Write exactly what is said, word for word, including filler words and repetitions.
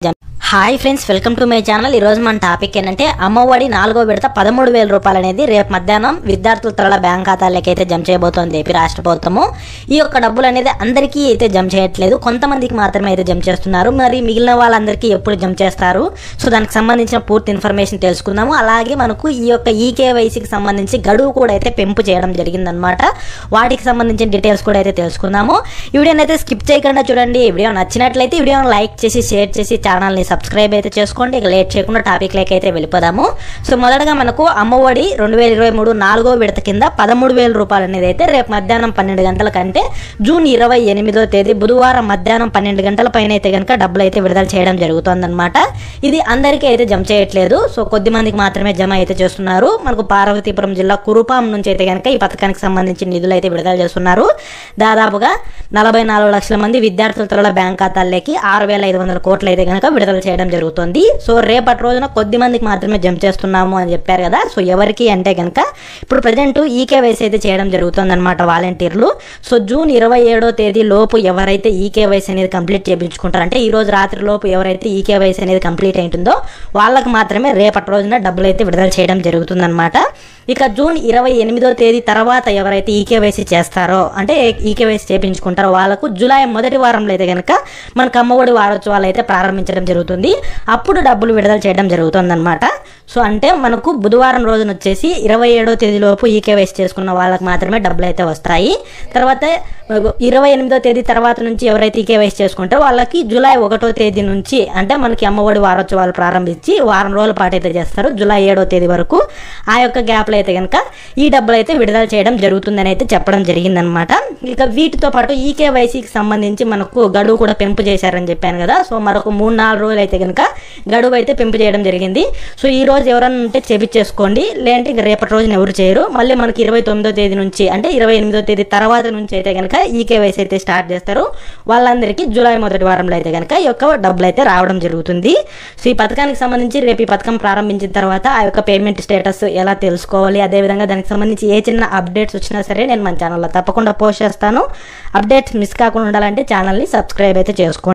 Hi friends, welcome to my channel. ఈరోజు మన topic ఏంటంటే అమ్మఒడి నాలుగో విడత పదమూడు వేల రూపాయలు అనేది రేపు మధ్యాహ్నం విద్యార్థుల త్వరల బ్యాంక్ ఖాతాలకి అయితే జమ చేయబోతోంది ఏపీ రాష్ట్ర ప్రభుత్వము. ఈ యొక్క డబ్బులు అనేది అందరికీ అయితే జమ చేయట్లేదు, కొంతమందికి మాత్రమే అయితే జమ చేస్తున్నారు. మరి మిగిలిన వాళ్ళందరికీ ఎప్పుడు జమ చేస్తారు? సో దానికి సంబంధించిన పూర్తి ఇన్ఫర్మేషన్ తెలుసుకుందాము. అలాగే మనకు ఈ యొక్క ఈకేవైసీకి సంబంధించి గడువు కూడా అయితే పెంపు చేయడం జరిగిందనమాట. వాటికి సంబంధించిన డీటెయిల్స్ కూడా అయితే తెలుసుకుందాము. ఈ వీడియోని అయితే స్కిప్ చేయకుండా చూడండి. ఈ వీడియో నచ్చినట్లయితే ఈ వీడియోని లైక్ చేసి షేర్ చేసి ఛానల్ని సబ్స్క్రైబ్ అయితే చేసుకోండి. ఇక లేట్ చేయకుండా టాపిక్ లైక్ అయితే వెళ్ళిపోదాము. సో మొదటగా మనకు అమ్మఒడి రెండు వేల ఇరవై మూడు నాలుగో విడత కింద పదమూడు వేల రూపాయలు అనేది అయితే రేపు మధ్యాహ్నం పన్నెండు గంటల కంటే జూన్ ఇరవై ఎనిమిదో తేదీ బుధవారం మధ్యాహ్నం పన్నెండు గంటల పైన అయితే కనుక డబ్బులు అయితే విడుదల చేయడం జరుగుతుందన్నమాట. ఇది అందరికీ అయితే జమ చేయట్లేదు, సో కొద్ది మందికి మాత్రమే జమ అయితే చేస్తున్నారు. మనకు పార్వతీపురం జిల్లా కురుపాం నుంచి అయితే కనుక ఈ పథకానికి సంబంధించిన నిధులు అయితే విడుదల చేస్తున్నారు. దాదాపుగా నలభై నాలుగు లక్షల మంది విద్యార్థుల త్వరల బ్యాంక్ ఖాతాల్లోకి ఆరు వేల ఐదు వందల కోట్లు అయితే కనుక విడుదల చేయడం జరుగుతుంది. సో రేపటి రోజున కొద్ది మందికి మాత్రమే జమ చేస్తున్నాము అని చెప్పారు కదా. సో ఎవరికి అంటే కనుక ఇప్పుడు ప్రజెంట్ ఈకేవైసీ అయితే చేయడం జరుగుతుంది అనమాట వాలంటీర్లు. సో జూన్ ఇరవై ఏడో తేదీ లోపు ఎవరైతే ఈకేవైసీ అనేది కంప్లీట్ చేయించుకుంటారు, అంటే ఈ రోజు రాత్రి లోపు ఎవరైతే ఈకేవైసీ అనేది కంప్లీట్ అయింటుందో వాళ్ళకి మాత్రమే రేపటి రోజున డబ్బులు అయితే విడుదల చేయడం జరుగుతుంది అనమాట. ఇక జూన్ ఇరవై ఎనిమిదో తేదీ తర్వాత ఎవరైతే ఈకేవైసీ చేస్తారో, అంటే ఈకేవైసీ చేయించుకుంటారో వాళ్ళకు జూలై మొదటి వారంలో అయితే కనుక మనకు అమ్మఒడి వారోత్సవాలు అయితే ప్రారంభించడం జరుగుతుంది. అప్పుడు డబ్బులు విడుదల చేయడం జరుగుతుంది అనమాట. సో అంటే మనకు బుధవారం రోజున వచ్చేసి ఇరవై ఏడో తేదీలోపు ఈకేవైసీ చేసుకున్న వాళ్ళకి మాత్రమే డబ్బులు అయితే వస్తాయి. తర్వాత ఇరవై ఎనిమిదో తేదీ తర్వాత నుంచి ఎవరైతే ఈకేవైసీ చేసుకుంటారో వాళ్ళకి జూలై ఒకటో తేదీ నుంచి అంటే మనకి అమ్మఒడి వారోత్సవాలు ప్రారంభించి వారం రోజుల పాటు అయితే చేస్తారు, జూలై ఏడో తేదీ వరకు. ఆ యొక్క గ్యాప్లో అయితే కనుక ఈ డబ్బులు అయితే విడుదల చేయడం జరుగుతుందని అయితే చెప్పడం జరిగిందనమాట. ఇక వీటితో పాటు ఈకేవైసీకి సంబంధించి మనకు గడువు కూడా పెంపు చేశారని చెప్పాను కదా. సో మరొక మూడు నాలుగు రోజులు అయితే కనుక గడువు అయితే పెంపు చేయడం జరిగింది. సో ఈ రోజు ఎవరన్నా ఉంటే చేపించేసుకోండి, లేదంటే ఇక రేపటి రోజున ఎవరు చేయరు. మళ్ళీ మనకి ఇరవై తొమ్మిదో తేదీ నుంచి అంటే ఇరవై ఎనిమిదో తేదీ తర్వాత నుంచి అయితే కనుక ఈకేవైసీ అయితే స్టార్ట్ చేస్తారు. వాళ్ళందరికీ జూలై మొదటి వారంలో అయితే కనుక ఈ యొక్క డబ్బులు అయితే రావడం జరుగుతుంది. సో ఈ పథకానికి సంబంధించి రేపు ఈ పథకం ప్రారంభించిన తర్వాత ఆ యొక్క పేమెంట్ స్టేటస్ ఎలా తెలుసుకోవాలి, అదేవిధంగా దానికి సంబంధించి ఏ చిన్న అప్డేట్స్ వచ్చినా సరే నేను మన ఛానల్లో తప్పకుండా పోస్ట్ చేస్తాను. అప్డేట్స్ మిస్ కాకుండా ఉండాలంటే ఛానల్ని సబ్స్క్రైబ్ అయితే చేసుకోండి.